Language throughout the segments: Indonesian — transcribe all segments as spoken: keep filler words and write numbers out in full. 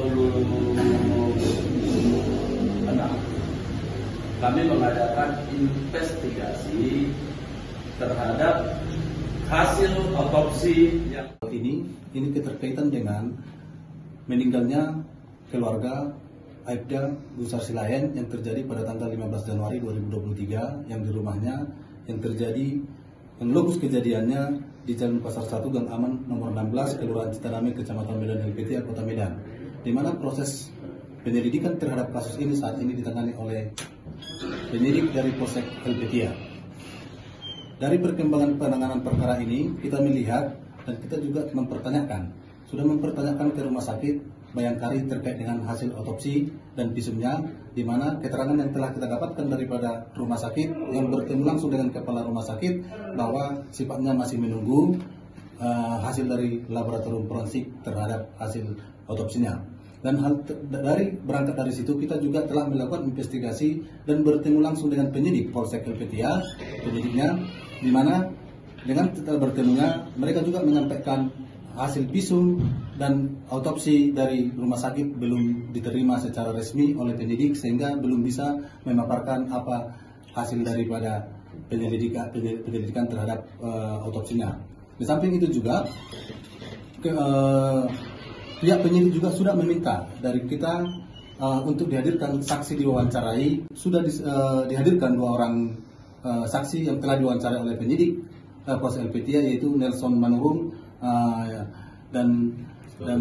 puluh enam kami mengadakan investigasi terhadap hasil otopsi yang ini ini keterkaitan dengan meninggalnya keluarga Aibda Gusar Silayan yang terjadi pada tanggal lima belas Januari dua ribu dua puluh tiga yang di rumahnya yang terjadi yang lokus kejadiannya di Jalan Pasar satu Gang Aman nomor enam belas Kelurahan Citaname Kecamatan Medan L P T A Kota Medan, di mana proses penyelidikan terhadap kasus ini saat ini ditangani oleh penyidik dari Polsek L P T A. Dari perkembangan penanganan perkara ini kita melihat dan kita juga mempertanyakan, sudah mempertanyakan ke rumah sakit Bayangkari terkait dengan hasil otopsi dan visumnya, di mana keterangan yang telah kita dapatkan daripada rumah sakit yang bertemu langsung dengan kepala rumah sakit bahwa sifatnya masih menunggu uh, hasil dari laboratorium forensik terhadap hasil otopsinya. Dan hal dari berangkat dari situ kita juga telah melakukan investigasi dan bertemu langsung dengan penyidik Polsek L P T A, penyidiknya, di mana dengan bertemunya mereka juga menyampaikan hasil visum dan autopsi dari rumah sakit belum diterima secara resmi oleh penyidik sehingga belum bisa memaparkan apa hasil daripada penyelidikan penyelidikan terhadap uh, autopsinya. Di samping itu juga ke, uh, pihak penyidik juga sudah meminta dari kita uh, untuk dihadirkan saksi diwawancarai. Sudah di, uh, dihadirkan dua orang uh, saksi yang telah diwawancarai oleh penyidik uh, Polsek L P T A, yaitu Nelson Manurung uh, dan dan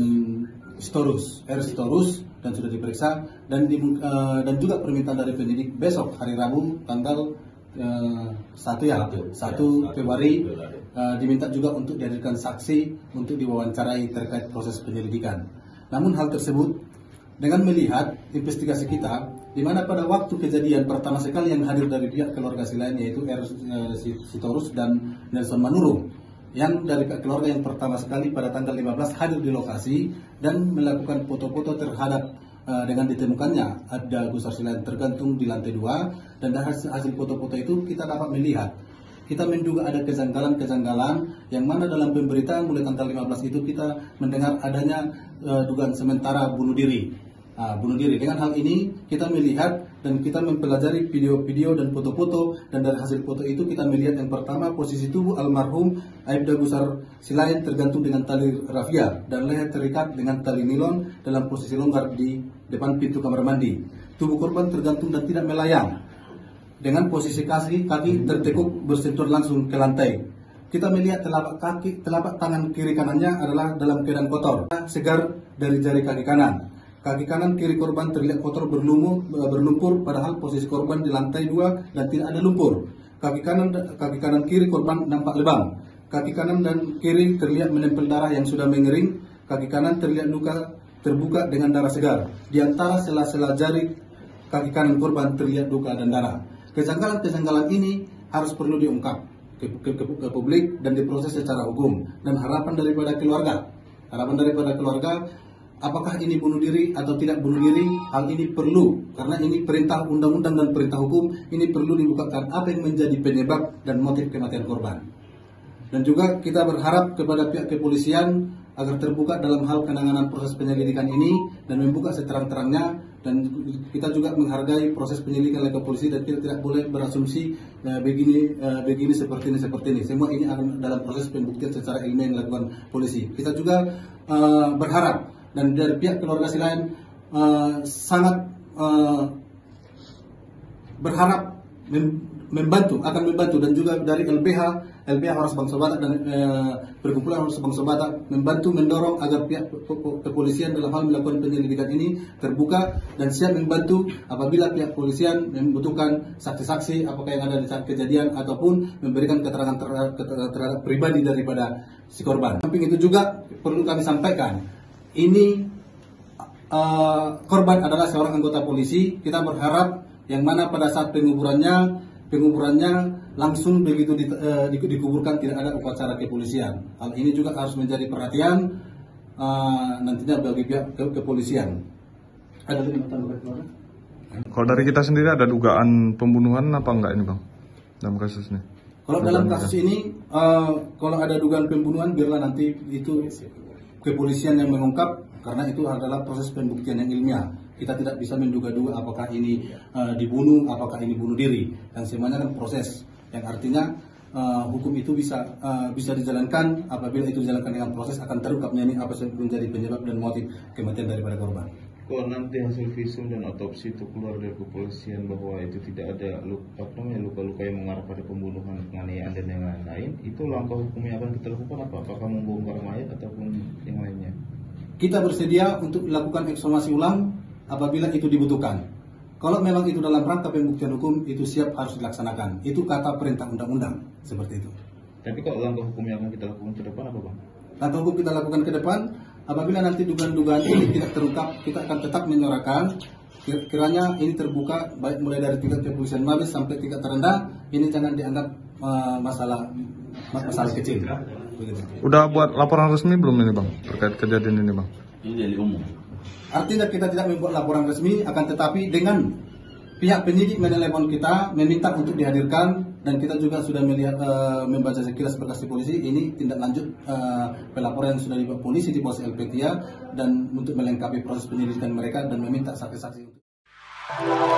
Storus, R Storus, dan sudah diperiksa dan di, uh, dan juga permintaan dari penyidik besok hari Rabu tanggal uh, satu ya satu Februari uh, diminta juga untuk dihadirkan saksi untuk diwawancarai terkait proses penyelidikan. Namun hal tersebut dengan melihat investigasi kita, di mana pada waktu kejadian pertama sekali yang hadir dari pihak keluarga Silayan yaitu R Storus dan Nelson Manurung, yang dari pihak keluarga yang pertama sekali pada tanggal lima belas hadir di lokasi dan melakukan foto-foto terhadap uh, dengan ditemukannya ada Gusar Silayan tergantung di lantai dua, dan dari hasil, hasil foto-foto itu kita dapat melihat, kita menduga ada kejanggalan-kejanggalan yang mana dalam pemberitaan mulai tanggal lima belas itu kita mendengar adanya uh, dugaan sementara bunuh diri. Uh, bunuh diri. Dengan hal ini kita melihat dan kita mempelajari video-video dan foto-foto, dan dari hasil foto itu kita melihat yang pertama posisi tubuh almarhum Aibda Gusar Silayan tergantung dengan tali rafia dan leher terikat dengan tali nilon dalam posisi longgar di depan pintu kamar mandi. Tubuh korban tergantung dan tidak melayang dengan posisi kaki kaki tertekuk bersentuhan langsung ke lantai. Kita melihat telapak kaki, telapak tangan kiri kanannya adalah dalam keadaan kotor, segar dari jari kaki kanan. Kaki kanan kiri korban terlihat kotor berlumur, berlumpur, padahal posisi korban di lantai dua dan tidak ada lumpur. Kaki kanan kaki kanan kiri korban nampak lebam. Kaki kanan dan kiri terlihat menempel darah yang sudah mengering. Kaki kanan terlihat luka terbuka dengan darah segar. Di antara sela-sela jari kaki kanan korban terlihat luka dan darah. Kejanggalan-kejanggalan ini harus perlu diungkap ke, ke, ke, ke publik dan diproses secara hukum. Dan harapan daripada keluarga, harapan daripada keluarga, apakah ini bunuh diri atau tidak bunuh diri, hal ini perlu, karena ini perintah undang-undang dan perintah hukum, ini perlu dibukakan apa yang menjadi penyebab dan motif kematian korban. Dan juga kita berharap kepada pihak kepolisian agar terbuka dalam hal penanganan proses penyelidikan ini dan membuka seterang-terangnya, dan kita juga menghargai proses penyelidikan oleh kepolisi dan kita tidak boleh berasumsi eh, begini eh, begini seperti ini seperti ini. Semua ini akan dalam proses pembuktian secara ilmiah yang dilakukan polisi. Kita juga eh, berharap dan dari pihak keluarga Silayan uh, sangat uh, berharap mem membantu, akan membantu, dan juga dari L B H, L B H Ormas Bangsa Batak dan uh, perkumpulan Ormas Bangsa Batak membantu mendorong agar pihak kepolisian dalam hal melakukan penyelidikan ini terbuka dan siap membantu apabila pihak kepolisian membutuhkan saksi-saksi apakah yang ada di saat kejadian ataupun memberikan keterangan terhadap, terhadap pribadi daripada si korban. Samping itu juga perlu kami sampaikan, ini uh, korban adalah seorang anggota polisi. Kita berharap yang mana pada saat penguburannya, penguburannya langsung begitu di, uh, dikuburkan, tidak ada upacara kepolisian. Hal ini juga harus menjadi perhatian uh, nantinya bagi pihak ke kepolisian. Ada lagi tambahan keluarga? Kalau dari kita sendiri ada dugaan pembunuhan apa enggak ini bang dalam kasus ini? Kalau dalam kasus ini, uh, kalau ada dugaan pembunuhan biarlah nanti itu kepolisian yang mengungkap, karena itu adalah proses pembuktian yang ilmiah. Kita tidak bisa menduga-duga apakah ini uh, dibunuh, apakah ini bunuh diri, dan semuanya kan proses. Yang artinya uh, hukum itu bisa uh, bisa dijalankan apabila itu dijalankan dengan proses, akan terungkapnya ini apa yang menjadi penyebab dan motif kematian daripada korban. Kok nanti hasil visum dan otopsi itu keluar dari kepolisian bahwa itu tidak ada luka, apa namanya, luka-luka yang mengarah pada pembunuhan, penganiayaan dan yang lain-lain, itu langkah hukum yang akan kita lakukan apa? Apakah membongkar mayat ataupun yang lainnya? Kita bersedia untuk melakukan ekshumasi ulang apabila itu dibutuhkan. Kalau memang itu dalam rangka pembuktian hukum, itu siap harus dilaksanakan. Itu kata perintah undang-undang, seperti itu. Tapi kalau langkah hukum yang akan kita lakukan ke depan apa, Bang? Langkah hukum kita lakukan ke depan, apabila nanti dugaan-dugaan ini tidak terungkap, kita akan tetap menyuarakan. Kiranya ini terbuka, baik mulai dari tingkat kepolisian Mabes sampai tingkat terendah, ini jangan dianggap uh, masalah masalah kecil. Udah buat laporan resmi belum ini Bang, terkait kejadian ini Bang? Ini dari umum. Artinya kita tidak membuat laporan resmi, akan tetapi dengan pihak penyidik menelepon kita, meminta untuk dihadirkan, dan kita juga sudah melihat uh, membaca sekilas berkas di polisi, ini tindak lanjut uh, pelaporan yang sudah dibuat polisi di Polsek El Petia, dan untuk melengkapi proses penyelidikan mereka dan meminta saksi-saksi.